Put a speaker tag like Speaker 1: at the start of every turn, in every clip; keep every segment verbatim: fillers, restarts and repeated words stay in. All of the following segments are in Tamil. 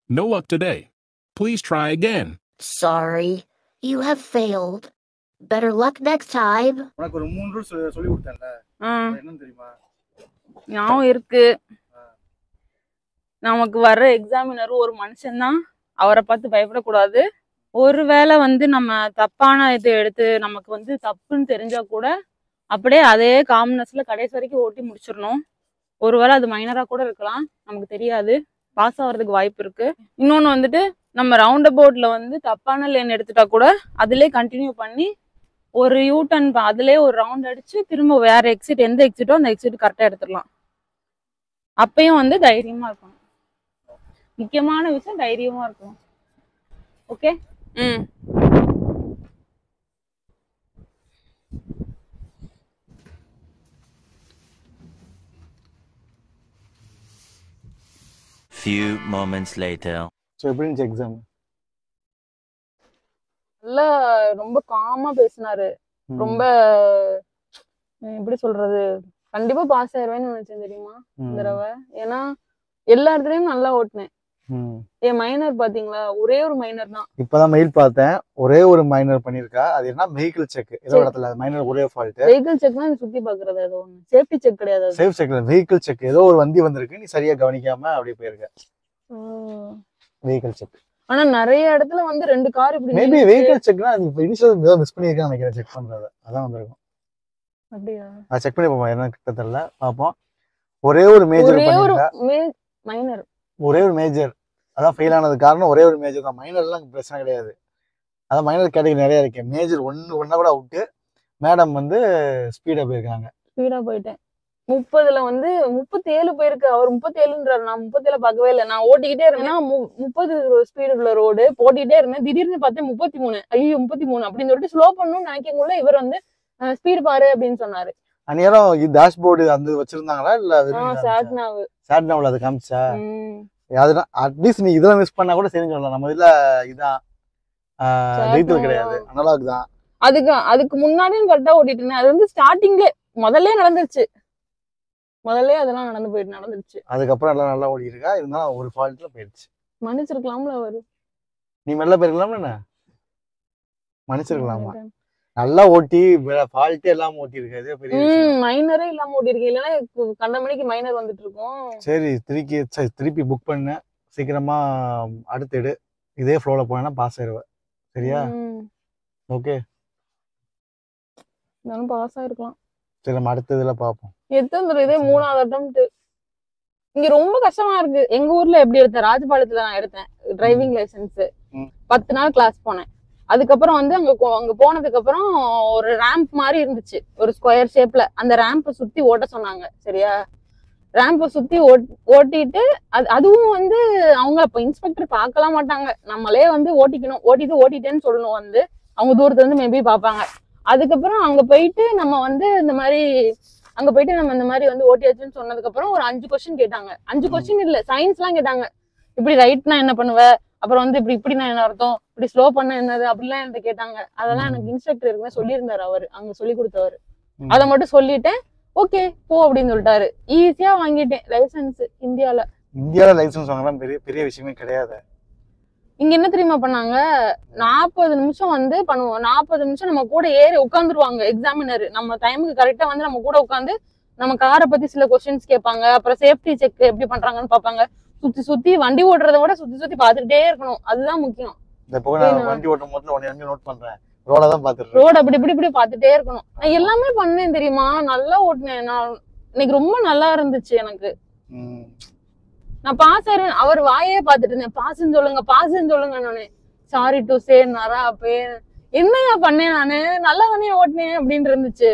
Speaker 1: No luck today. Please try again.
Speaker 2: Sorry, you have failed. Better luck next time.
Speaker 3: உனக்கு ஒரு மூணு ரூல்ஸ் சொல்லி கொடுத்தேன்ல, அது என்னன்னு தெரியுமா?
Speaker 4: ஞாபகம் இருக்கு. நமக்கு வர்ற எக்ஸாமினர் ஒரு மனுஷன் தான், அவரை பார்த்து பயப்படக்கூடாது. ஒருவேளை வந்து நம்ம தப்பான இது எடுத்து நமக்கு வந்து தப்புன்னு தெரிஞ்சா கூட அப்படியே அதே காம்னஸ்ல கடைசி வரைக்கும் ஓட்டி முடிச்சிடணும். ஒருவேளை அது மைனரா கூட இருக்கலாம், நமக்கு தெரியாது, பாஸ் ஆகிறதுக்கு வாய்ப்பு இருக்கு. இன்னொன்று வந்துட்டு நம்ம ரவுண்ட் அபவுட்ல வந்து தப்பான லேன் எடுத்துட்டா கூட அதுலேயே கண்டினியூ பண்ணி ஒரு யூ டர்ன் அதுலேயே ஒரு ரவுண்ட் அடிச்சு திரும்ப வேற எக்ஸிட் எந்த எக்ஸிட்டோ அந்த எக்ஸிட் கரெக்டாக எடுத்துடலாம். அப்பயும் வந்து தைரியமா இருக்கணும். முக்கியமான விஷயம் தைரியமா இருக்கணும். ஓகே. ம்
Speaker 5: Few moments later.
Speaker 3: ஸோ எப்படி இருந்துச்சு எக்ஸாம்?
Speaker 4: நல்லா ரொம்ப காமா பேசினாரு. ரொம்ப எப்படி சொல்றது, கண்டிப்பா பாஸ் ஆயிருவேன்னு நினைச்சேன் தெரியுமா இந்த தடவை. ஏன்னா எல்லா இடத்துலயும் நல்லா ஓட்டினேன். என் மைனர் பாத்தீங்களா, ஒரே ஒரு மைனர் தான்.
Speaker 3: இப்பதான் மெயில் பார்த்தேன், ஒரே ஒரு மைனர் பண்ணிருக்கா. அது என்ன வெஹிக்கிள் செக், ஏதோ இடத்துல மைனர் ஒரே ஃபால்ட்.
Speaker 4: வெஹிக்கிள் செக்னா நீ சுத்தி பாக்குறது, ஏதோ ஒண்ணு சேஃப்டி செக் கிடையாது.
Speaker 3: சேஃப் செக்ல வெஹிக்கிள் செக், ஏதோ ஒரு வண்டி வந்திருக்கு, நீ சரியா கவனிக்காம அப்படியே போயிருக்க. Vehicle check.
Speaker 4: ஆனா நிறைய இடத்துல வந்து ரெண்டு கார் இப்படி
Speaker 3: மேபி வெஹிக்கிள் செக்னா நீ இனிஷியல் ஏதோ மிஸ் பண்ணிருக்கேன்னு நினைக்கிறேன். செக் பண்றது அதான் வந்திருக்கும்.
Speaker 4: அப்படியா?
Speaker 3: நான் செக் பண்ணி பாப்போம், என்ன கிட்ட தெரியல, பாப்போம். ஒரே ஒரு மேஜர் பண்ணிருக்கா,
Speaker 4: மைனர்
Speaker 3: ஒரே ஒரு மேஜர். அதான் ஃபெயில் ஆனது காரணம் ஒரே ஒரு மேஜர் தான். மைனர்லாம் பிரச்சனை கிடையாது. அதான் மைனர் கேட்டகரி நிறைய இருக்கு. மேஜர் ஒன்று ஒன்றா கூட அவுட்டு. மேடம் வந்து ஸ்பீடாக போயிருக்காங்க.
Speaker 4: ஸ்பீடாக போயிட்டேன். முப்பதுல வந்து முப்பத்தி ஏழு போயிருக்கு. அவர் முப்பத்தி ஏழுன்றாரு, நான் முப்பத்தி ஏழு பார்க்கவே இல்லை. நான் ஓட்டிக்கிட்டே இருந்தேன். முப்பது ஸ்பீடு உள்ள ரோடு போட்டிக்கிட்டே இருந்தேன். திடீர்னு பார்த்தேன் முப்பத்தி மூணு ஐயோ முப்பத்தி மூணு அப்படின்னு சொல்லிட்டு ஸ்லோ பண்ணணும்னு நினைக்கக்குள்ள இவர் வந்து ஸ்பீடு பாரு அப்படின்னு சொன்னாரு.
Speaker 3: அந்நேரம் டேஷ்போர்டு அந்த வச்சிருந்தாங்களா இல்ல
Speaker 4: சாட்னாவு
Speaker 3: சாட்னாவில் அது காமிச்சா? அதுதான் அட்லீஸ்ட் நீ இதெல்லாம் மிஸ் பண்ணா கூட சரி சொல்லலாம். நம்ம இதுல இதான் டீட்டெயில் கிடையாது, அனலாக் தான்.
Speaker 4: அதுக்கு அதுக்கு முன்னாடியும் கரெக்டா ஓட்டிட்டு இருந்தேன். அது வந்து ஸ்டார்டிங்ல முதல்ல நடந்துருச்சு, முதல்ல அதெல்லாம் நடந்து போயிட்டு நடந்துருச்சு.
Speaker 3: அதுக்கப்புறம் எல்லாம் நல்லா ஓடி இருக்கா. இருந்தாலும் ஒரு ஃபால்ட்ல போயிடுச்சு.
Speaker 4: மன்னிச்சிருக்கலாம்ல அவரு.
Speaker 3: நீ மெல்ல போயிருக்கலாம்ல, என்ன மன்னிச்சிருக்கலாமா? நல்லா ஓட்டி ஃபால்ட்டே இல்லாம ஓட்டி இருக்காது, பெரிய
Speaker 4: மைனரே இல்லாம ஓட்டி இருக்கு. இல்லைன்னா கண்ட மணிக்கு மைனர் வந்துட்டு இருக்கும்.
Speaker 3: சரி திருப்பி திருப்பி புக் பண்ண, சீக்கிரமா அடுத்து எடு. இதே ஃப்ளோல போனா பாஸ் ஆயிடுவேன். சரியா? ஓகே,
Speaker 4: நானும் பாஸ் ஆயிருக்கலாம்.
Speaker 3: சரி நம்ம அடுத்த இதுல பாப்போம்.
Speaker 4: எத்தனை இதே மூணாவது அட்டெம்ப்ட். இங்க ரொம்ப கஷ்டமா இருக்கு. எங்க ஊர்ல எப்படி எடுத்தேன், ராஜபாளையத்துல நான் எடுத்தேன் டிரைவிங் லைசன்ஸ். பத்து நாள் கிளாஸ் போனேன். அதுக்கப்புறம் வந்து அங்க அங்க போனதுக்கு அப்புறம் ஒரு ரேம்ப் மாதிரி இருந்துச்சு, ஒரு ஸ்கொயர் ஷேப்ல. அந்த ரேம்பை சுத்தி ஓட்ட சொன்னாங்க. சரியா? ரேம்பை சுத்தி ஓட்டிட்டு அது அதுவும் வந்து அவங்க இப்ப இன்ஸ்பெக்டர் பார்க்கலாம் மாட்டாங்க, நம்மளே வந்து ஓட்டிக்கணும். ஓட்டிட்டு ஓட்டிட்டேன்னு சொல்லணும். வந்து அவங்க தூரத்துல இருந்து மேபி பார்ப்பாங்க. அதுக்கப்புறம் அங்க போயிட்டு நம்ம வந்து இந்த மாதிரி அங்க போயிட்டு நம்ம இந்த மாதிரி வந்து ஓட்டியாச்சுன்னு சொன்னதுக்கு அப்புறம் ஒரு அஞ்சு கொஸ்டின் கேட்டாங்க. அஞ்சு கொஸ்டின் இல்ல, சயின்ஸ் எல்லாம் கேட்டாங்க. இப்படி ரைட்னா என்ன பண்ணுவ, அப்புறம் வந்து இப்படி இப்படி நான் என்ன அர்த்தம், இப்படி ஸ்லோ பண்ண என்னது, அப்படிலாம் என்கிட்ட கேட்டாங்க. அதெல்லாம் எனக்கு இன்ஸ்ட்ரக்டர் இருக்குமே சொல்லியிருந்தாரு அவரு, அங்க சொல்லி கொடுத்தவரு. அதை மட்டும் சொல்லிட்டேன். ஓகே போ அப்படின்னு சொல்லிட்டாரு. ஈஸியா வாங்கிட்டேன் லைசன்ஸ். இந்தியால
Speaker 3: இந்தியால லைசன்ஸ் வாங்கலாம் பெரிய பெரிய விஷயமே கிடையாது.
Speaker 4: இங்க என்ன தெரியுமா பண்ணாங்க, நாற்பது நிமிஷம் வந்து பண்ணுவோம். நாற்பது நிமிஷம் நம்ம கூட ஏறி உட்காந்துருவாங்க எக்ஸாமினர். நம்ம டைமுக்கு கரெக்டா வந்து நம்ம கூட உட்காந்து நம்ம காரை பத்தி சில கொஸ்டின்ஸ் கேட்பாங்க. அப்புறம் சேஃப்டி செக் எப்படி பண்றாங்கன்னு பாப்பாங்க. சுத்தி சுத்தி வண்டி ஓட்டுறத விட சுத்தி சுத்தி பாத்துக்கிட்டே இருக்கணும், அதுதான் முக்கியம்.
Speaker 3: வண்டி ஓட்டும் போது ஒன்னு நோட் பண்றேன், ரோட தான் பாத்துறேன்.
Speaker 4: ரோட அப்படி இப்படி இப்படி பாத்துட்டே இருக்கணும். நான் எல்லாமே பண்ணேன் தெரியுமா, நல்லா ஓட்டினேன். நான் இன்னைக்கு ரொம்ப நல்லா இருந்துச்சு எனக்கு. நான் பாஸ் ஆயிருவேன். அவர் வாயே பாத்துட்டு இருந்தேன், பாஸ்ன்னு சொல்லுங்க பாஸ்ன்னு சொல்லுங்க. நானு சாரி டு சே நரா பே என்னையா பண்ணேன், நானு நல்லா தானே ஓட்டினேன் அப்படின்னு இருந்துச்சு.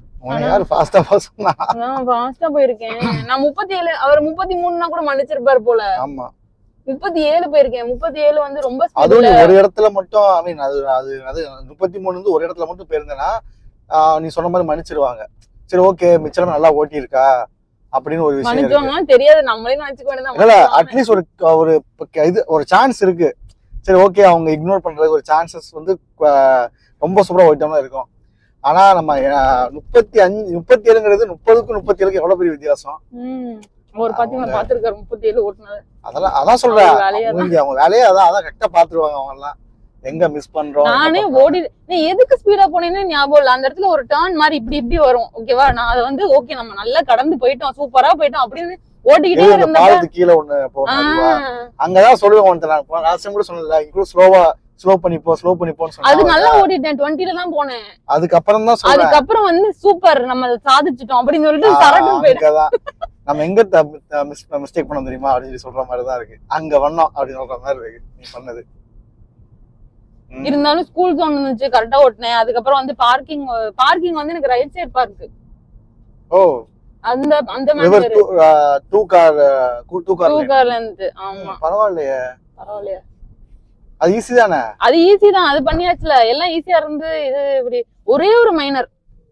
Speaker 4: போயிருக்கேன் நான் முப்பத்தி ஏழு, அவர் முப்பத்தி மூணுனா கூட மன்னிச்சிருப்பாரு போல.
Speaker 3: ஆமா
Speaker 4: முப்பத்தி ஏழு போயிருக்கேன். முப்பத்தி ஏழு வந்து ரொம்ப
Speaker 3: ஒரு இடத்துல மட்டும் ஐ மீன் அது அது அது முப்பத்தி மூணு வந்து ஒரு இடத்துல மட்டும் போயிருந்தேன்னா நீ சொன்ன மாதிரி மன்னிச்சிருவாங்க. சரி ஓகே மிச்சம் நல்லா ஓட்டி இருக்கா அப்படின்னு ஒரு விஷயம்
Speaker 4: தெரியாது, நம்மளே நினைச்சுக்க வேண்டியது.
Speaker 3: இல்ல அட்லீஸ்ட் ஒரு ஒரு இது ஒரு சான்ஸ் இருக்கு. சரி ஓகே அவங்க இக்னோர் பண்றதுக்கு ஒரு சான்சஸ் வந்து ரொம்ப சூப்பரா ஓட்டமா இருக்கும். ஆனா நம்ம முப்பத்தி அஞ்சு முப்பத்தி ஏழுங்கிறது முப்பதுக்கும் முப்பத்தி ஏழுக்கு எவ்வளவு பெரிய வித்தியாசம்.
Speaker 4: ஒரு பாத்தீங்கன்னா பாத்துருக்காரு முப்பத்தி ஏழு ஓட்டுனது.
Speaker 3: அதெல்லாம் அதான் சொல்றேன் அவங்க வேலையே அதான் அதான் கரெக்டா பாத்துருவாங்க அவங்க எல்லாம் எங்க மிஸ் பண்றோம்.
Speaker 4: நானே ஓடி நீ எதுக்கு ஸ்பீடா போனேன்னு ஞாபகம் இல்ல. அந்த இடத்துல ஒரு டர்ன் மாதிரி இப்படி இப்படி வரும் ஓகேவா. நான் அதை வந்து ஓகே நம்ம நல்லா கடந்து போயிட்டோம் சூப்பரா போயிட்டோம் அப்படின்னு ஓட்டிக்கிட்டே இருந்தேன்.
Speaker 3: கீழே ஒண்ணு போறேன் அங்கதான் சொல்லுவேன் நான் லாஸ்ட் கூட சொன்னல இன்க்ளூட் ஸ்லோவா ஸ்லோ பண்ணிப்போ ஸ்லோ பண்ணிப்போன்னு சொன்னா
Speaker 4: அது நல்லா ஓடிட்டேன். டுவெண்ட்டில தான் போனேன்.
Speaker 3: அதுக்கப்புறம் தான் சொல்றேன்
Speaker 4: அதுக்கப்புறம் வந்து சூப்பர் நம்ம சாதிச்சிட்டோம் அப்படின்னு சொல்லிட்டு சரட்டும் போயிட்டேன்.
Speaker 3: நம்ம எங்க மிஸ்டேக் பண்ணோம் தெரியுமா அப்படின்னு சொல்ற மாதிரி தான் இருக்கு. அங்க வண்ணோம் அப்படின்னு சொல்ற மாதிரி இருக்கு நீ பண்ணது.
Speaker 4: இருந்தாலும் ஸ்கூல் ஜோன் இருந்துச்சு கரெக்டா ஓட்டினேன். அதுக்கப்புறம் வந்து பார்க்கிங் பார்க்கிங் வந்து எனக்கு ரைட் சைடு பார்க்.
Speaker 3: ஓ
Speaker 4: அந்த அந்த மாதிரி
Speaker 3: two car two car
Speaker 4: two கார்ல இருந்து. ஆமா
Speaker 3: பரவாயில்லையே
Speaker 4: பரவாயில்லையா
Speaker 3: அது ஈஸி தானே.
Speaker 4: அது ஈஸி தான் அது பண்ணியாச்சுல எல்லாம் ஈஸியா இருந்து. இது இப்படி ஒரே ஒரு மைனர்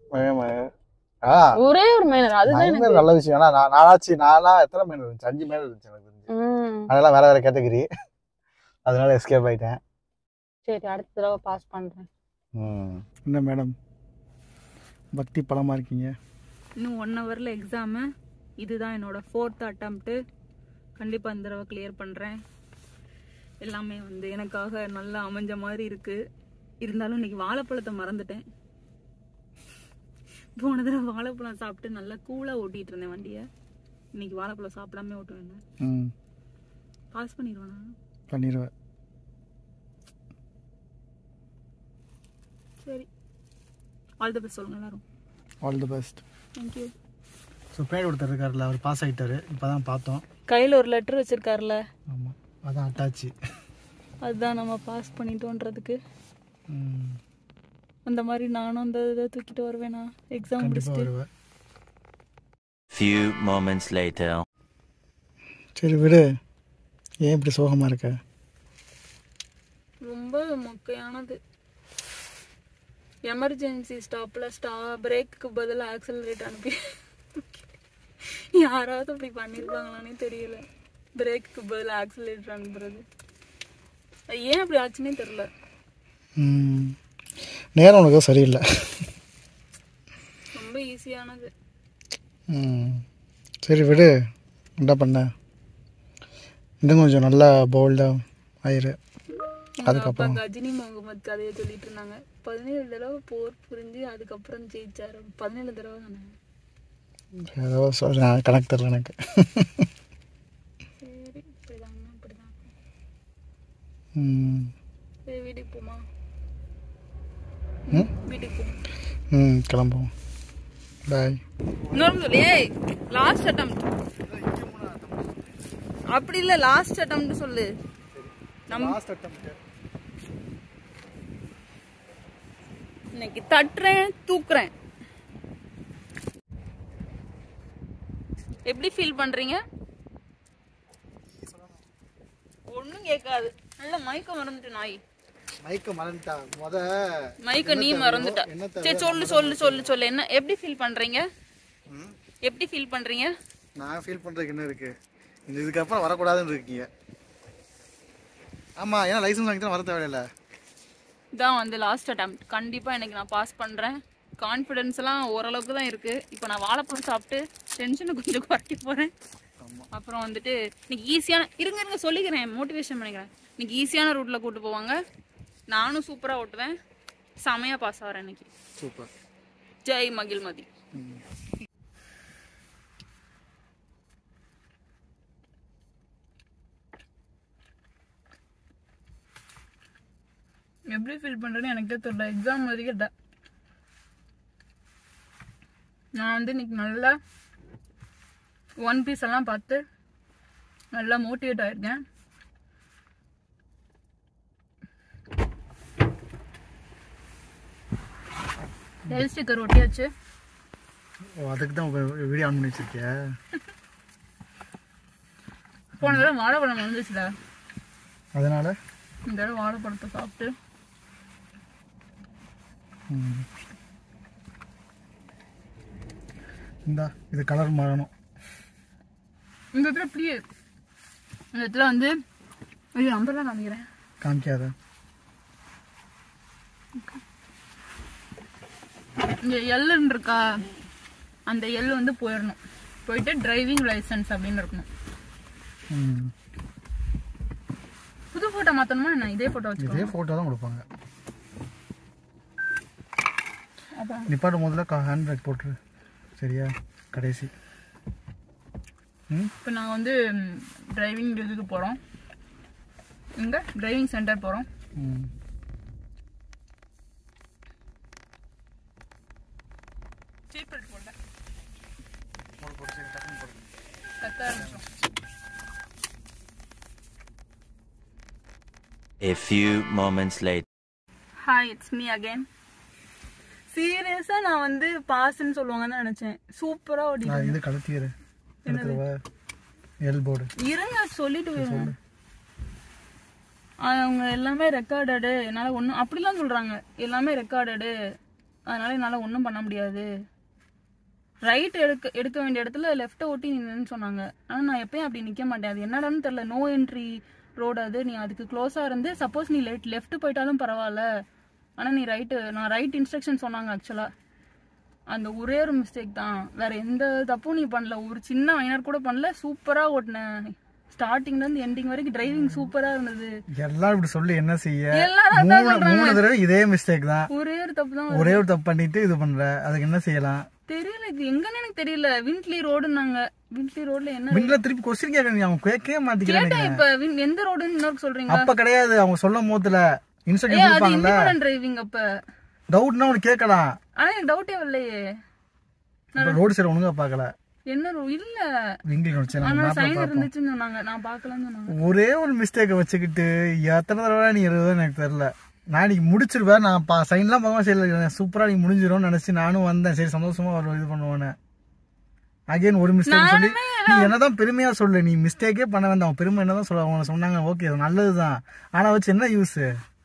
Speaker 4: ஒரே ஒரு மைனர் அதுதான்
Speaker 3: நல்ல விஷயம். நான் நாலாச்சு நாலா எத்தனை மைனர் இருந்துச்சு அஞ்சு மைனர் இருந்துச்சு எனக்கு தெரிஞ்சு. அதெல்லாம் வேற வேற கேட்டகரி அதனால எஸ்கேப் ஆயிட்டேன்.
Speaker 4: சரி அடுத்த தடவை பாஸ் பண்றேன்.
Speaker 3: என்ன மேடம் பக்தி பலமா இருக்கீங்க.
Speaker 6: இன்னும் ஒன் ஹவர்ல எக்ஸாமு. இதுதான் என்னோட ஃபோர்த் அட்டம்ப்ட். கண்டிப்பா இந்த தடவை கிளியர் பண்றேன். எல்லாமே வந்து எனக்காக நல்லா அமைஞ்ச மாதிரி இருக்கு. இருந்தாலும் இன்னைக்கு வாழைப்பழத்தை மறந்துட்டேன். போன தடவை வாழைப்பழம் சாப்பிட்டு நல்லா கூலா ஓட்டிட்டு இருந்தேன் வண்டியை. இன்னைக்கு வாழைப்பழம் சாப்பிடாம ஓட்டுவேன். பாஸ் பண்ணிடுவேனா?
Speaker 3: பண்ணிடுவேன்.
Speaker 6: சரி ஆல் தி பெஸ்ட் சொல்லுங்க எல்லாரும்.
Speaker 3: All the best.
Speaker 6: Thank you.
Speaker 3: So பேர் ஒருத்தர் இருக்காருல்ல அவர் பாஸ் ஆகிட்டாரு. இப்போ தான் பார்த்தோம்.
Speaker 6: கையில் ஒரு லெட்டர் வச்சிருக்காருல்ல.
Speaker 3: ஆமாம் அதான் அட்டாச்சு.
Speaker 6: அதுதான் நம்ம பாஸ் பண்ணிட்டோன்றதுக்கு. அந்த மாதிரி நானும் அந்த இதை தூக்கிட்டு வருவேனா எக்ஸாம் முடிச்சுட்டு.
Speaker 5: Few moments later.
Speaker 3: சரி விடு ஏன் இப்படி சோகமாக இருக்க.
Speaker 6: ரொம்ப மொக்கையானது. எமர்ஜென்சி ஸ்டாப்பில் ஸ்டா பிரேக்கு பதிலாக ஆக்சலரேட் அனுப்பி யாராவது அப்படி பண்ணியிருப்பாங்களானே தெரியல. பிரேக்கு பதிலாக ஆக்சலரேட் அனுப்புறது ஏன் அப்படி ஆச்சுன்னே தெரியல.
Speaker 3: நேரம் உனக்கு சரியில்லை.
Speaker 6: ரொம்ப ஈஸியானது.
Speaker 3: சரி விடு என்ன பண்ண இன்னும் கொஞ்சம் நல்லா போல்டாக ஆயிரு.
Speaker 6: அதுக்கப்புறம் கஜினி முகமது கதையை சொல்லிட்டு இருந்தாங்க. பதினேழு தடவை போர் புரிஞ்சு அதுக்கப்புறம் ஜெயிச்சாரு. பதினேழு தடவை தானே
Speaker 3: ஏதோ சொல்றேன் கணக்கு தெரியல எனக்கு.
Speaker 6: சரி இப்படிதாங்க இப்படிதான்.
Speaker 3: ம்
Speaker 6: சரி வீட்டுக்கு போமா? வீட்டுக்கு போ.
Speaker 3: ம் கிளம்புவோம். பாய்.
Speaker 6: இன்னொரு சொல்லி லாஸ்ட் அட்டெம்ப்ட். அப்படி இல்லை லாஸ்ட் அட்டெம்ப்ட் சொல்லு.
Speaker 3: Last attempt.
Speaker 6: இன்னைக்கு தட்டுறேன் தூக்குறேன். எப்படி ஃபீல் பண்றீங்க? ஒண்ணும் கேட்காது. நல்ல மயக்கம் மறந்துட்டு நாய்.
Speaker 3: மைக்க மறந்துட்டா முத
Speaker 6: மைக்க நீ மறந்துட்ட. சரி சொல்லு சொல்லு சொல்லு சொல்லு என்ன எப்படி ஃபீல் பண்றீங்க? எப்படி ஃபீல் பண்றீங்க?
Speaker 3: நான் ஃபீல் பண்றதுக்கு என்ன இருக்கு? இந்த இதுக்கு அப்புறம் வரக்கூடாதுன்னு இருக்கீங்க. ஆமா ஏன்னா லைசன்ஸ் வாங்கி தான் வர தேவையில்லை.
Speaker 6: இதான் வந்து லாஸ்ட் அட்டெம்ப்ட். கண்டிப்பா எனக்கு நான் பாஸ் பண்றேன். கான்ஃபிடன்ஸ் எல்லாம் ஓரளவுக்கு தான் இருக்கு. இப்போ நான் வாழைப்பழம் சாப்பிட்டு டென்ஷனை கொஞ்சம் குறைக்க போறேன். அப்புறம் வந்துட்டு இன்னைக்கு ஈஸியான இருங்க இருங்க சொல்லிக்கிறேன் மோட்டிவேஷன் பண்ணிக்கிறேன். இன்னைக்கு ஈஸியான ரூட்ல கூட்டு போவாங்க. நானும் சூப்பரா ஓட்டுவேன். செமையா பாஸ் ஆகிறேன் இன்னைக்கு.
Speaker 3: சூப்பர்.
Speaker 6: ஜெய் மகிழ்மதி. எப்படி ஃபீல் பண்றேன்னு எனக்கே தெரியல. எக்ஸாம் வரைக்கும் நான் வந்து இன்னைக்கு நல்லா ஒன் பீஸ் எல்லாம் பார்த்து நல்லா மோட்டிவேட் ஆயிருக்கேன். எல் ஸ்டிக்கர் ஒட்டியாச்சு.
Speaker 3: அதுக்கு தான் வீடியோ ஆன் பண்ணி வச்சிருக்கியா?
Speaker 6: போன தடவை வாழைப்பழம் வந்துச்சுல
Speaker 3: அதனால
Speaker 6: இந்த தடவை வாழைப்பழத்தை சாப்பிட்டு
Speaker 3: இந்தா இது கலர் மாறணும்.
Speaker 6: இந்த இடத்துல இப்படியே இந்த இடத்துல வந்து ஐயோ நம்பர் தான் காமிக்கிறேன்.
Speaker 3: காமிக்காத.
Speaker 6: இந்த எல்லுன்னு இருக்கா அந்த எல் வந்து போயிடணும். போயிட்டு டிரைவிங் லைசன்ஸ் அப்படின்னு இருக்கணும். புது போட்டோ மாத்தணுமா என்ன? இதே போட்டோ வச்சு
Speaker 3: இதே போட்டோ தான் கொடுப்பாங்க. நிப்பாட்டும் முதல்ல ஹேண்ட் பிரேக் போட்டுரு. சரியா? கடைசி.
Speaker 6: இப்போ நாங்கள் வந்து டிரைவிங் இதுக்கு போகிறோம். இங்கே டிரைவிங் சென்டர் போகிறோம். சீட் பெல்ட் போட்டேன். கத்த ஆரம்பிச்சோம்.
Speaker 5: A few moments later.
Speaker 6: Hi, it's me again. சீரியஸா நான் வந்து பாஸ்ன்னு சொல்லுவாங்கன்னு நினைச்சேன். சூப்பரா ஓடிட்டேன்.
Speaker 3: இது கலத்தியற. எடுத்துவா. L board.
Speaker 6: இருங்க சொல்லிட்டு வரேன். அவங்க எல்லாமே ரெக்கார்டடு. என்னால ஒண்ணும் அப்படிலாம் சொல்றாங்க. எல்லாமே ரெக்கார்டடு. அதனால என்னால ஒண்ணும் பண்ண முடியாது. ரைட் எடுக்க எடுக்க வேண்டிய இடத்துல லெஃப்ட் ஓட்டி நின்னு சொன்னாங்க. ஆனா நான் எப்பயும் அப்படி நிக்க மாட்டேன். அது என்னடான்னு தெரியல. நோ என்ட்ரி ரோடு அது. நீ அதுக்கு க்ளோஸா இருந்து சப்போஸ் நீ லெஃப்ட் லெஃப்ட் போயிட்டாலும் பரவாயில்ல. ஆனா நீ ரைட்டு நான் ரைட் இன்ஸ்ட்ரக்ஷன் சொன்னாங்க. ஆக்சுவலா அந்த ஒரே ஒரு மிஸ்டேக் தான். வேற எந்த தப்பும் நீ பண்ணல. ஒரு சின்ன மைனர் கூட பண்ணல. சூப்பரா ஓட்டினேன். ஸ்டார்டிங்ல இருந்து எண்டிங் வரைக்கும் டிரைவிங் சூப்பரா இருந்தது.
Speaker 3: எல்லாம் இப்படி சொல்லி என்ன செய்ய? மூணு தடவை இதே மிஸ்டேக் தான்.
Speaker 6: ஒரே ஒரு தப்பு தான்.
Speaker 3: ஒரே ஒரு தப்பு பண்ணிட்டு இது பண்ற. அதுக்கு என்ன செய்யலாம்
Speaker 6: தெரியல. இது எங்கன்னு எனக்கு தெரியல. விண்ட்லி ரோடுன்னாங்க. விண்ட்லி ரோட்ல என்ன?
Speaker 3: விண்ட்ல திருப்பி क्वेश्चन கேக்குறீங்க. அவங்க கேட்கவே மாட்டேங்கிறாங்க.
Speaker 6: இப்ப எந்த ரோடுன்னு இன்னொரு சொல்றீங்க?
Speaker 3: அப்ப கிடையாது. அவங்க சொல்லும் போதுல இன்ஸ்ட்ரக்ஷன் கொடுப்பாங்கல.
Speaker 6: இண்டிபெண்டன்ட் டிரைவிங் அப்ப
Speaker 3: டவுட்னா உனக்கு கேட்கலாம்.
Speaker 6: ஆனா எனக்கு டவுட்டே வரலையே.
Speaker 3: நான் ரோட் சைடு ஒழுங்கா பார்க்கல.
Speaker 6: என்ன இல்ல
Speaker 3: விங்கிங் நோட்ஸ்
Speaker 6: நான் மேப்ல சைன் இருந்துச்சுன்னு சொன்னாங்க. நான் பார்க்கலன்னு சொன்னாங்க.
Speaker 3: ஒரே ஒரு மிஸ்டேக் வச்சுக்கிட்டு எத்தனை தடவை நீ எழுதுவேன்னு எனக்கு தெரியல. நான் நீ முடிச்சிருவேன். நான் சைன்லாம் பார்க்க சரி சூப்பரா நீ முடிஞ்சிரும்னு நினைச்சு நானும் வந்தேன். சரி சந்தோஷமா ஒரு இது பண்ணுவேன்னு. அகைன் ஒரு மிஸ்டேக் சொல்லி நீ என்னதான் பெருமையா சொல்லு. நீ மிஸ்டேக்கே பண்ண வேண்டாம். அவன் பெருமை என்னதான் சொல்ல அவங்க சொன்னாங்க. ஓகே அது நல்லதுதான். ஆனா வச்சு என்ன யூஸ்?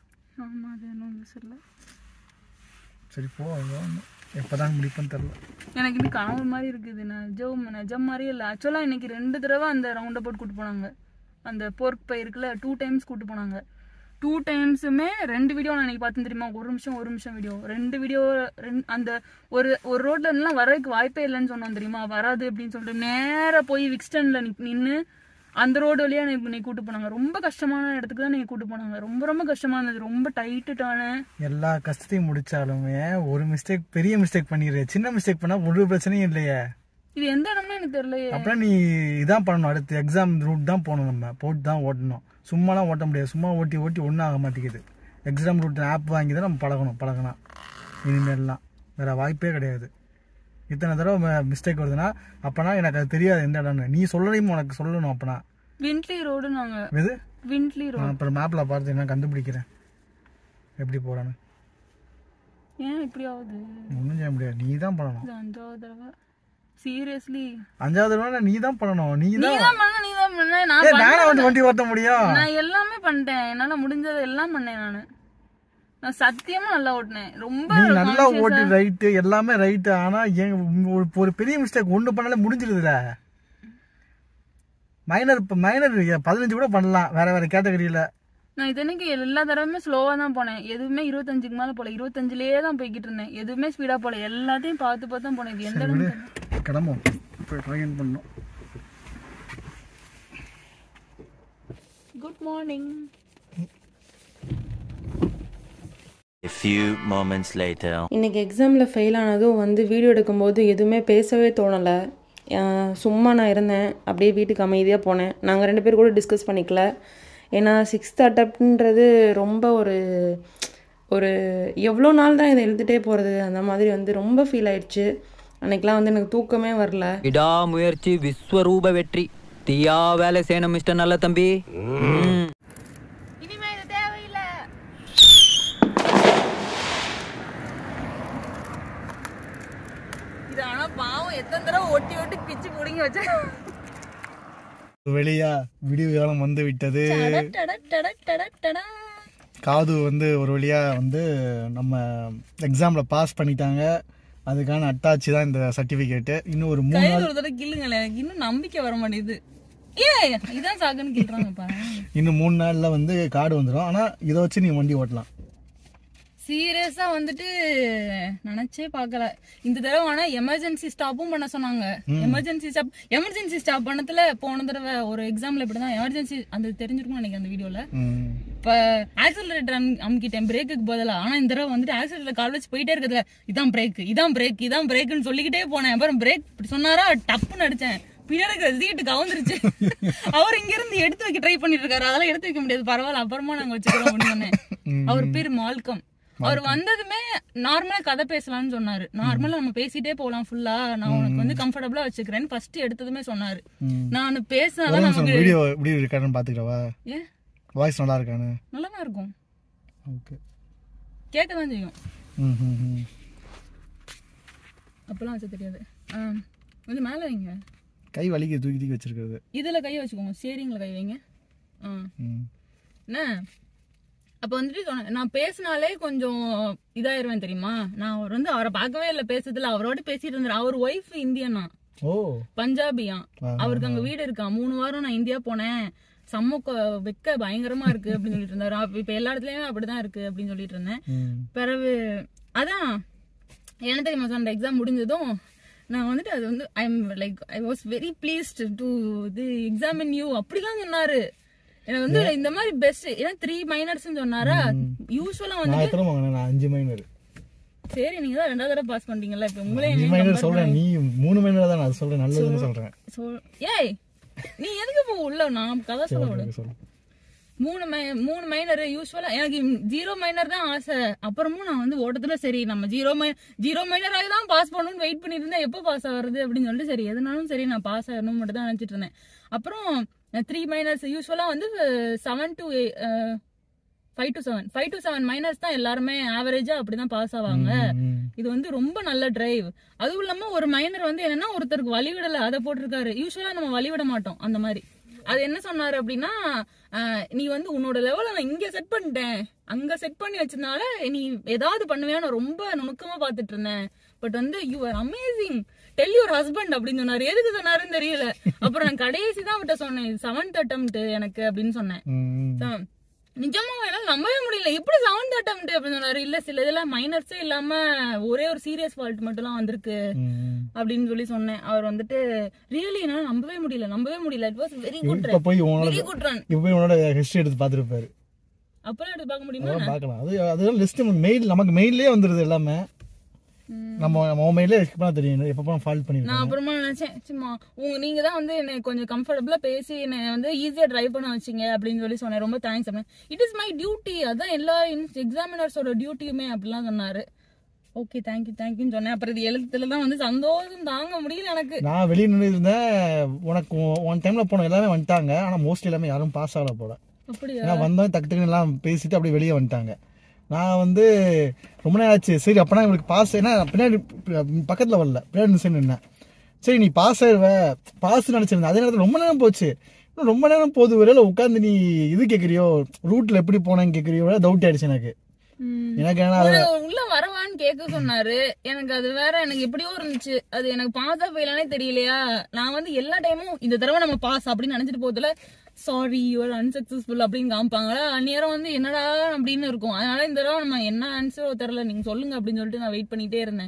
Speaker 3: சரி போ. எப்பதான் முடிப்பேன்னு தெரியல.
Speaker 6: எனக்கு இது கனவு மாதிரி இருக்குது. நிஜம் நிஜம் மாதிரி இல்லை. ஆக்சுவலா இன்னைக்கு ரெண்டு தடவை அந்த ரவுண்ட் அபவுட் கூட்டு போனாங்க. அந்த போர்க் பை இருக்குல்ல டூ டைம்ஸ் கூட்டு போனாங்க. டூ டைம்ஸுமே ரெண்டு வீடியோ நான் இன்னைக்கு பார்த்தேன் தெரியுமா? ஒரு நிமிஷம் ஒரு நிமிஷம் வீடியோ ரெண்டு வீடியோ ரெண்டு அந்த ஒரு ஒரு ரோட்ல இருந்தெல்லாம் வரதுக்கு வாய்ப்பே இல்லைன்னு சொன்னோம் தெரியுமா? வராது அப்படின்னு சொல்லிட்டு நேரா போய் விக்ஸ்டன்ல நின்று அந்த ரோடு வழியா நீ கூட்டு போனாங்க. ரொம்ப கஷ்டமான இடத்துக்கு தான் நீங்க கூட்டு போனாங்க. ரொம்ப ரொம்ப கஷ்டமானது. ரொம்ப டைட்டான
Speaker 3: எல்லா கஷ்டத்தையும் முடிச்சாலுமே ஒரு மிஸ்டேக் பெரிய மிஸ்டேக் பண்ணிடுற. சின்ன மிஸ்டேக் பண்ணா ஒரு பிரச்சனையும் இல்லையே.
Speaker 6: இது எந்த இடம்னு எனக்கு தெரியலையே.
Speaker 3: அப்புறம் நீ இதான் பண்ணணும். அடுத்து எக்ஸாம் ரூட் தான் போகணும். நம்ம போட்டு தான் ஓட்டணும். சும்மாலாம் ஓட்ட முடியாது. சும்மா ஓட்டி ஓட்டி ஒன்றும் ஆக மாட்டேங்குது. எக்ஸாம் ரூட் ஆப் வாங்கி தான் நம்ம பழகணும். பழகணும் இனிமேல்லாம் வேற வாய்ப்பே கிடையாது. இத்தனை தடவை மிஸ்டேக் வருதுன்னா அப்பனா எனக்கு அது தெரியாது எந்த இடம்னு. நீ சொல்லலையும் உனக்கு சொல்லணும். அப்பனா
Speaker 6: விண்ட்லி ரோடு நாங்க
Speaker 3: எது
Speaker 6: விண்ட்லி ரோடு
Speaker 3: அப்புறம் மேப்ல பார்த்து என்ன கண்டுபிடிக்கிறேன் எப்படி போறான்னு.
Speaker 6: ஏன் இப்படி ஆகுது?
Speaker 3: ஒன்றும் செய்ய முடியாது. நீ தான் பண்ணணும்.
Speaker 6: அஞ்சாவது தடவை சீரியஸ்லி
Speaker 3: அஞ்சாவது தடவை நீ தான் பண்ணணும். நீ
Speaker 6: தான் பண்ண நீ தான் பண்ண. நான்
Speaker 3: நானே வந்து வண்டி ஓட்ட முடியும்.
Speaker 6: நான் எல்லாமே பண்ணிட்டேன். என்னால முடிஞ்சது எல்லாம் பண்ணேன். நானு நான் சத்தியமா நல்லா ஓட்டினேன். ரொம்ப
Speaker 3: நல்லா ஓட்டி ரைட்டு எல்லாமே ரைட்டு. ஆனா ஒரு பெரிய மிஸ்டேக் ஒண்ணு பண்ணாலே முடிஞ்சிருதுல. மைனர் மைனர் பதினஞ்சு கூட பண்ணலாம் வேற வேற கேட்டகரியில.
Speaker 6: நான் இதனைக்கு எல்லா தடவையுமே ஸ்லோவா தான் போனேன். எதுவுமே இருபத்தஞ்சுக்கு மேல போல. இருபத்தஞ்சுலயே தான் போய்கிட்டு இருந்தேன். எதுவுமே ஸ்பீடா போல. எல்லாத்தையும் பார்த்து பார்த்து தான் போனேன். எந்த இடம்
Speaker 3: கிளம்பும் போய் ட்ரைன் பண்ணோம்.
Speaker 6: Good morning.
Speaker 5: A few moments later.
Speaker 4: இன்னைக்கு எக்ஸாமில் ஃபெயில் ஆனதும் வந்து வீடியோ எடுக்கும்போது எதுவுமே பேசவே தோணலை. சும்மா நான் இருந்தேன். அப்படியே வீட்டுக்கு அமைதியாக போனேன். நாங்கள் ரெண்டு பேர் கூட டிஸ்கஸ் பண்ணிக்கல. ஏன்னா சிக்ஸ்த் அட்டம்ப்ட்ன்றது ரொம்ப ஒரு ஒரு எவ்வளோ நாள் தான் இதை எழுதிட்டே போகிறது அந்த மாதிரி வந்து ரொம்ப ஃபீல் ஆயிடுச்சு. அன்றைக்கெலாம் வந்து எனக்கு தூக்கமே வரல.
Speaker 7: விடாமுயற்சி விஸ்வரூப வெற்றி. தீயா வேலை செய்யணும் மிஸ்டர் நல்ல தம்பி.
Speaker 6: இனிமே இது தேவையில்லை. இது ஆனா பாவம் எத்தனை தடவை ஒட்டி ஒட்டி பிச்சு புடிங்க வச்சா.
Speaker 3: வெளியா வீடியோ காலம் வந்து விட்டது. காது வந்து ஒரு வழியா வந்து நம்ம எக்ஸாம்ல பாஸ் பண்ணிட்டாங்க. அதுக்கான அட்டாச்சி தான் இந்த சர்டிபிகேட். இன்னும் ஒரு மூணு நாள்
Speaker 6: ஒரு தடவை கில்லுங்களே. எனக்கு இன்னும் நம்பிக்கை வர மாட்டேங்குது. ஏ இதான் சாக்குன்னு கேக்குறாங்க பாருங்க.
Speaker 3: இன்னும் மூணு நாள்ல வந்து கார்டு வந்துடும். ஆனா இதை வச்சு நீ வண்டி ஓட்டலாம்.
Speaker 6: சீரியஸா வந்துட்டு நினைச்சே பார்க்கல. இந்த தடவை ஆனா எமர்ஜென்சி ஸ்டாப்பும் பண்ண சொன்னாங்க. எமர்ஜென்சி ஸ்டாப் எமர்ஜென்சி ஸ்டாப் பண்ணதுல போன தடவை ஒரு எக்ஸாம்ல இப்படிதான் எமர்ஜென்சி அந்த தெரிஞ்சிருக்கும் நினைக்கிறேன் அந்த வீடியோல. இப்ப ஆக்சிலரேட்டர் அமுக்கிட்டேன் பிரேக்குக்கு பதிலா. ஆனா இந்த தடவை வந்துட்டு ஆக்சிலரேட்டர் கால் வச்சு போயிட்டே இருக்கிறதுல இதான் பிரேக் இதான் பிரேக் இதான் பிரேக்னு சொல்லிக்கிட்டே போனேன். அப்புறம் பிரேக் சொன்னாரா டப்புன்னு அடிச்சேன். பின்னாடி சீட்டு கவுந்துருச்சு. அவர் இங்க இருந்து எடுத்து வைக்க ட்ரை பண்ணிட்டு இருக்காரு. அதெல்லாம் எடுத்து வைக்க முடியாது, பரவாயில்ல அப்புறமா நாங்க வச்சுக்கிறோம் அப்படின்னு சொன்னேன். அவர் பேர் மால்கம். அவர் வந்ததுமே நார்மலா கதை பேசலாம்னு சொன்னாரு. நார்மலா நம்ம பேசிட்டே போலாம் ஃபுல்லா, நான் உனக்கு வந்து கம்ஃபர்டபுளா வச்சுக்கிறேன் ஃபர்ஸ்ட் எடுத்ததுமே சொன்னாரு. நான் பேசினாதான் நமக்கு
Speaker 3: வீடியோ எப்படி இருக்கான்னு பாத்துக்கவா?
Speaker 6: ஏன்
Speaker 3: வாய்ஸ் நல்லா இருக்கானு?
Speaker 6: நல்லா தான் இருக்கும்.
Speaker 3: ஓகே,
Speaker 6: கேட்க தான் செய்யும்.
Speaker 3: ம் ம் ம்
Speaker 6: அப்பலாம் வச்ச தெரியாது. ஆ வந்து மேல வைங்க.
Speaker 3: கை வலிக்கு தூக்கி தூக்கி வச்சிருக்கிறது.
Speaker 6: இதுல கையை வச்சுக்கோங்க, ஸ்டீரிங்ல கை வைங்க. ஆ என்ன அப்ப வந்துட்டு நான் பேசினாலே கொஞ்சம் இதாயிருவேன் தெரியுமா. நான் அவர் வந்து அவரை பார்க்கவே இல்லை பேசுறதுல, அவரோட பேசிட்டு இருந்தாரு. அவர் ஒய்ஃப் இந்தியனா, பஞ்சாபியா. அவருக்கு அங்க வீடு இருக்கா. மூணு வாரம் நான் இந்தியா போனேன், சமூக வெக்க பயங்கரமா இருக்கு அப்படின்னு சொல்லிட்டு இருந்தாரு. இப்ப எல்லா இடத்துலயுமே அப்படிதான் இருக்கு அப்படின்னு சொல்லிட்டு இருந்தேன். பிறகு அதான் என்ன தெரியுமா சொன்ன, எக்ஸாம் முடிஞ்சதும் நான் வந்துட்டு அது வந்து I am like I was very pleased to the examine you அப்படிலாம் சொன்னாரு. எனக்கு வந்து இந்த மாதிரி பெஸ்ட் ஏன்னா த்ரீ மைனர்ஸ் சொன்னாரா. யூஸ்வலா வந்து
Speaker 3: அஞ்சு மைனர்.
Speaker 6: சரி, நீங்க தான் ரெண்டாவது தடவை பாஸ் பண்ணிட்டீங்கல்ல, இப்ப உங்களே
Speaker 3: மைனர் சொல்றேன், நீ மூணு மைனர் தான் நான் சொல்றேன், நல்லதுன்னு சொல்றேன்.
Speaker 6: ஏய் நீ எதுக்கு போ உள்ள, நான் கதை சொல்ல விடு. மூணு மை மூணு மைனர் யூஸ்வலா எனக்கு ஜீரோ மைனர் தான் ஆசை. அப்புறமும் நான் வந்து ஓட்டத்துல சரி நம்ம ஜீரோ மை ஜீரோ மைனர் ஆகி தான் பாஸ் பண்ணணும்னு வெயிட் பண்ணிட்டு இருந்தேன். எப்போ பாஸ் ஆகுறது அப்படின்னு சொல்லிட்டு சரி எதுனாலும் சரி நான் பாஸ் ஆகணும் மட்டும் தான் நினைச்சிட்டு இருந்தேன். அப்புறம் த்ரீ மைனர்ஸ் யூஸ்வலா வந்து seven to five to seven five to seven minors தான் எல்லாருமே ஆவரேஜா அப்படிதான் பாஸ் ஆவாங்க. இது வந்து ரொம்ப நல்ல டிரைவ். அதுவும் இல்லாம ஒரு மைனர் வந்து என்னன்னா ஒருத்தருக்கு வழிவிடல அதை போட்டிருக்காரு. யூஸ்வலா நம்ம வழிவிட மாட்டோம் அந்த மாதிரி. அது என்ன சொன்னாரு அப்படின்னா, நீ வந்து உன்னோட லெவல நான் இங்க செட் பண்ணிட்டேன், அங்க செட் பண்ணி வச்சதுனால நீ ஏதாவது பண்ணுவேன்னு ரொம்ப நுணுக்கமா பாத்துட்டு இருந்தேன். பட் வந்து you are amazing, tell your husband அப்படின்னு சொன்னாரு. எதுக்கு சொன்னாருன்னு தெரியல. அப்புறம் நான் கடைசி தான் விட்ட சொன்னேன், செவன்த் அட்டெம்ப்ட் எனக்கு அப்படின்னு சொன்னேன். நிஜமா என்னால நம்பவே முடியல, எப்படி செவன்த் அட்டெம்ப்ட் அப்படின்னு சொன்னாரு. இல்ல சில இதெல்லாம் மைனர்ஸே இல்லாம ஒரே ஒரு சீரியஸ் ஃபால்ட் மட்டும் எல்லாம் வந்திருக்கு அப்படின்னு சொல்லி சொன்னேன். அவர் வந்துட்டு ரியலி என்னால நம்பவே முடியல நம்பவே முடியல it was very good run, very good run.
Speaker 3: இப்போ உன்னோட ஹிஸ்டரி எடுத்து பாத்துருப்பாரு.
Speaker 6: அப்பலாம் எடுத்து பார்க்க முடியுமா?
Speaker 3: பார்க்கலாம். அது அதெல்லாம் லிஸ்ட் மெயில் நமக்கு மெயிலே வந்துருது எல்லாமே. நம்ம நம்ம மெயிலே செக் பண்ண தெரியும் எப்பப்ப ஃபால்ட் பண்ணிருக்கோம்.
Speaker 6: நான் அப்புறமா நினைச்சேன் சும்மா உங்க நீங்க தான் வந்து என்ன கொஞ்சம் கம்ஃபர்டபுளா பேசி என்ன வந்து ஈஸியா டிரைவ் பண்ண வச்சீங்க அப்படின்னு சொல்லி சொன்னேன். ரொம்ப தேங்க்ஸ் அப்படின். இட் இஸ் மை டியூட்டி, அதான் எல்லா எக்ஸாமினர்ஸோட டியூட்டியுமே அப்படிலாம் சொன்னாரு. ஓகே தேங்க்யூ தேங்க்யூன்னு சொன்னேன். அப்புறம் இது எழுத்துல தான் வந்து சந்தோஷம் தாங்க முடியல எனக்கு.
Speaker 3: நான் வெளியே நின்று இருந்தேன். உனக்கு ஒன் டைம்ல போன எல்லாமே வந்துட்டாங்க, ஆனா மோஸ்ட்லி எல்லாமே யாரும் பாஸ் ஆகல போல.
Speaker 6: அப்படியா?
Speaker 3: வந்தோம் டக்கு டக்குன்னு எல்லாம் பேசிட்டு அப்படியே வெளியே வந்துட்டாங்க. நான் வந்து ரொம்ப நேரம் ஆச்சு. சரி அப்பனா இவங்களுக்கு பாஸ், ஏன்னா பின்னாடி பக்கத்தில் வரல, பின்னாடி நின்று நின்னேன். சரி நீ பாஸ் ஆயிடுவ பாஸ் நினச்சிருந்தேன். அதே நேரத்தில் ரொம்ப நேரம் போச்சு. இன்னும் ரொம்ப நேரம் போகுது, ஒரே உட்காந்து நீ இது கேட்குறியோ ரூட்ல எப்படி போனேன்னு கேட்குறியோ டவுட் ஆயிடுச்சு எனக்கு. எனக்கு
Speaker 6: உள்ள வரவான்னு கேட்க சொன்னாரு. எனக்கு அது வேற எனக்கு எப்படியோ இருந்துச்சு. அது எனக்கு பாஸ் ஆகலானே தெரியலையா. நான் வந்து எல்லா டைமும் இந்த தடவை நம்ம பாஸ் அப்படின்னு நினைச்சிட்டு போதுல சாரி யூஆர் அன்சக்சஸ்ஃபுல் அப்படின்னு காமிப்பாங்களா, அந்நேரம் வந்து என்னடா அப்படின்னு இருக்கும். அதனால இந்த தடவை நம்ம என்ன ஆன்சரோ தெரியல, நீங்க சொல்லுங்க அப்படின்னு சொல்லிட்டு நான் வெயிட் பண்ணிட்டே இருந்தேன்.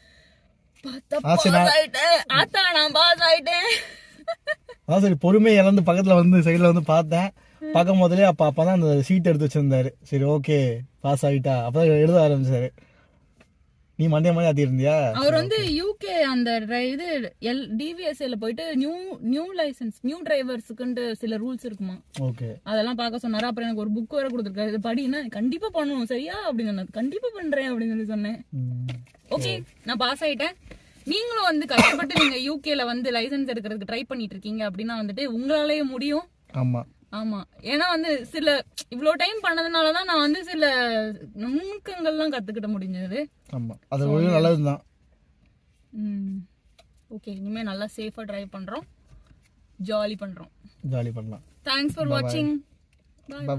Speaker 6: ஆத்தா நான் பாஸ் ஆயிட்டேன்.
Speaker 3: அதான் சரி பொறுமை இழந்து பக்கத்துல வந்து சைட்ல வந்து பார்த்தேன். பார்க்கும் போதுலேயே அப்ப அப்பதான் அந்த சீட் எடுத்து வச்சிருந்தாரு. சரி ஓகே பாஸ் ஆகிட்டா அப்பதான் எழுத ஆரம்பிச்சாரு. நீ மண்டே மாதிரி ஆத்தி இருந்தியா?
Speaker 6: அவர் வந்து யூகே அந்த இது எல் டிவிஎஸ்ஏல போயிட்டு நியூ நியூ லைசன்ஸ் நியூ டிரைவர்ஸ்க்குன்னு சில ரூல்ஸ் இருக்குமா,
Speaker 3: ஓகே அதெல்லாம்
Speaker 6: பார்க்க சொன்னாரு. அப்புறம் எனக்கு ஒரு புக் வேற கொடுத்துருக்காரு, இது படினா கண்டிப்பா பண்ணணும் சரியா அப்படின்னு சொன்னாரு. கண்டிப்பா பண்றேன் அப்படின்னு சொல்லி சொன்னேன். ஓகே நான் பாஸ் ஆயிட்டேன். நீங்களும் வந்து கஷ்டப்பட்டு நீங்க யூகேல வந்து லைசன்ஸ் எடுக்கிறதுக்கு ட்ரை பண்ணிட்டு இருக்கீங்க அப்படின்னா வந்துட்டு உங்களாலேயே முடியும்.
Speaker 3: ஆமா
Speaker 6: ஆமா, ஏன்னா வந்து சில இவ்வளவு டைம் பண்ணதுனாலதான் நான் வந்து சில நுணுக்கங்கள்லாம் கத்துக்கிட்ட முடிஞ்சது.
Speaker 3: ஆமா அது ஒரு நல்லதுதான்.
Speaker 6: ம் ஓகே இனிமே நல்லா சேஃபா டிரைவ் பண்றோம், ஜாலி பண்றோம்,
Speaker 3: ஜாலி பண்ணலாம்.
Speaker 6: தேங்க்ஸ் ஃபார் வாட்சிங்.
Speaker 3: Bye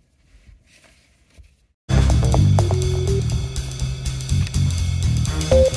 Speaker 3: by.